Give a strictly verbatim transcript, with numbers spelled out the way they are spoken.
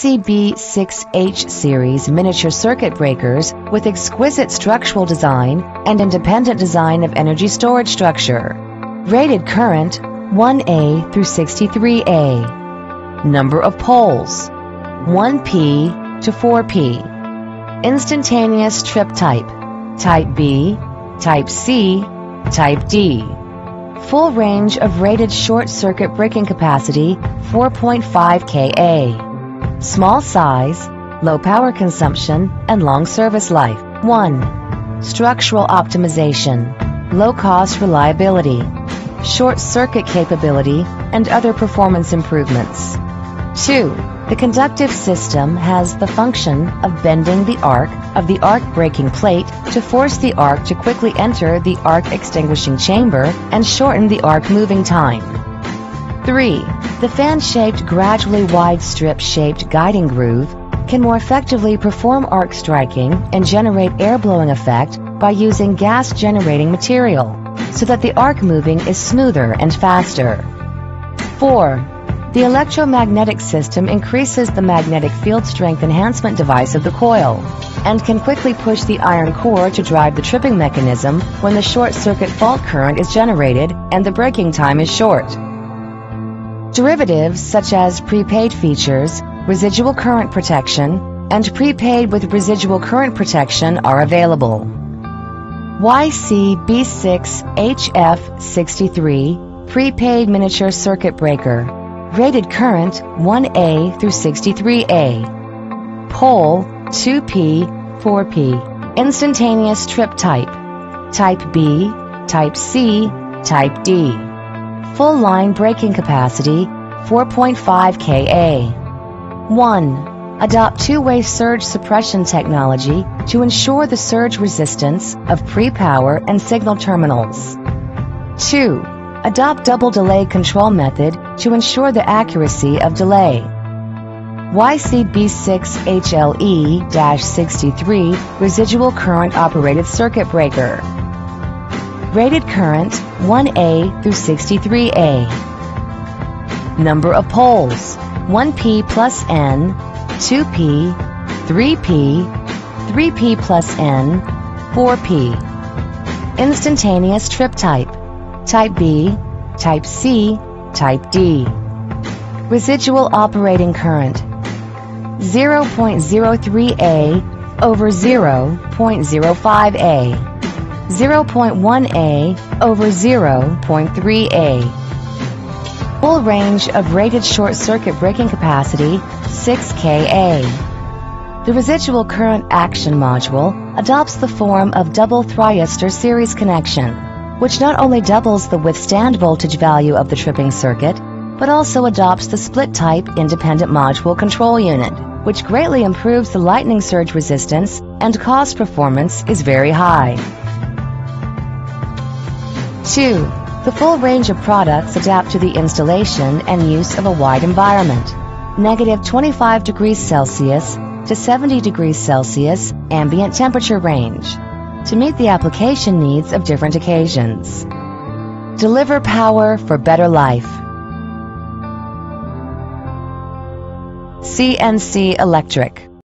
C B six H series miniature circuit breakers with exquisite structural design and independent design of energy storage structure. Rated current one A through sixty-three A. Number of poles one P to four P. Instantaneous trip type Type B, Type C, Type D. Full range of rated short circuit breaking capacity four point five K A. Small size, low power consumption, and long service life. one. Structural optimization, low cost reliability, short circuit capability, and other performance improvements. two. The conductive system has the function of bending the arc of the arc breaking plate to force the arc to quickly enter the arc extinguishing chamber and shorten the arc moving time. three. The fan-shaped, gradually wide strip-shaped guiding groove can more effectively perform arc striking and generate air-blowing effect by using gas-generating material, so that the arc moving is smoother and faster. four. The electromagnetic system increases the magnetic field strength enhancement device of the coil and can quickly push the iron core to drive the tripping mechanism when the short circuit fault current is generated and the breaking time is short. Derivatives such as prepaid features, residual current protection, and prepaid with residual current protection are available. Y C B six H F sixty-three Prepaid Miniature Circuit Breaker. Rated current one A through sixty-three A. Pole two P, four P. Instantaneous trip type Type B, Type C, Type D. Full line braking capacity four point five K A. one. Adopt two-way surge suppression technology to ensure the surge resistance of pre-power and signal terminals. two. Adopt double delay control method to ensure the accuracy of delay. Y C B six H L E sixty-three Residual Current Operated Circuit Breaker. Rated current one A through sixty-three A. Number of poles one P plus N, two P, three P, three P plus N, four P. Instantaneous trip type Type B, Type C, Type D. Residual operating current zero point zero three A over zero point zero five A, zero point one A over zero point three A. Full range of rated short circuit braking capacity six K A. The residual current action module adopts the form of double thyristor series connection, which not only doubles the withstand voltage value of the tripping circuit, but also adopts the split-type independent module control unit, which greatly improves the lightning surge resistance and cost performance is very high. two. The full range of products adapt to the installation and use of a wide environment. Negative twenty-five degrees Celsius to seventy degrees Celsius ambient temperature range, to meet the application needs of different occasions. Deliver power for better life. C N C Electric.